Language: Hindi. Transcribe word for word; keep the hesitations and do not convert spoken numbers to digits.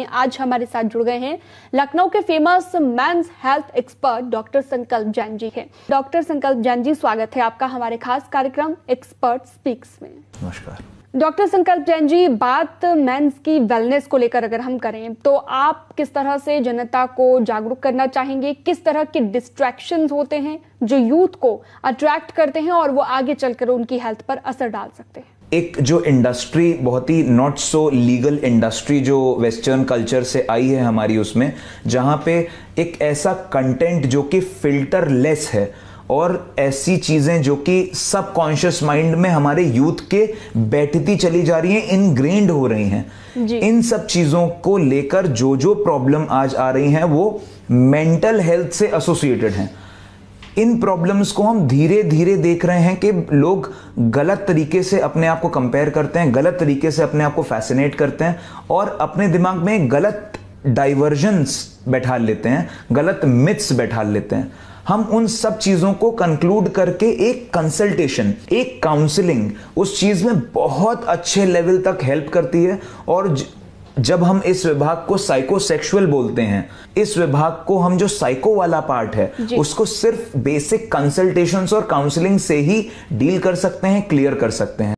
आज हमारे साथ जुड़ गए हैं लखनऊ के famous men's health expert doctor Sankalp Jain जी हैं। डॉक्टर संकल्प जैन जी, स्वागत है आपका हमारे खास कार्यक्रम एक्सपर्ट स्पीक्स में। नमस्कार डॉक्टर संकल्प जैन जी, बात मेंस की वेलनेस को लेकर अगर हम करें तो आप किस तरह से जनता को जागरूक करना चाहेंगे? किस तरह के डिस्ट्रैक्शंस होते हैं जो यूथ को अट्रैक्ट करते हैं और वो आगे चलकर उनकी हेल्थ पर असर डाल सकते हैं? एक जो इंडस्ट्री बहुत ही नॉट सो लीगल इंडस्ट्री जो वेस्टर्न कल्चर से आई है हमारी, उसमें जहां पे एक ऐसा कंटेंट जो कि फिल्टरलेस है और ऐसी चीजें जो कि सबकॉन्शियस माइंड में हमारे यूथ के बैठती चली जा रही हैं, इनग्रेन्ड हो रही हैं। इन सब चीजों को लेकर जो जो प्रॉब्लम आज आ रही हैं वो मेंटल हेल्थ से एसोसिएटेड हैं। इन प्रॉब्लम्स को हम धीरे धीरे देख रहे हैं कि लोग गलत तरीके से अपने आप को कंपेयर करते हैं, गलत तरीके से अपने आप को फैसिनेट करते हैं और अपने दिमाग में गलत डाइवर्जन्स बैठा लेते हैं, गलत मिथ्स बैठा लेते हैं। हम उन सब चीजों को कंक्लूड करके एक कंसल्टेशन, एक काउंसलिंग उस चीज में बहुत अच्छे लेवल तक हेल्प करती है। और जब हम इस विभाग को साइकोसेक्सुअल बोलते हैं, इस विभाग को हम जो साइको वाला पार्ट है उसको सिर्फ बेसिक कंसल्टेशंस और काउंसलिंग से ही डील कर सकते हैं, क्लियर कर सकते हैं।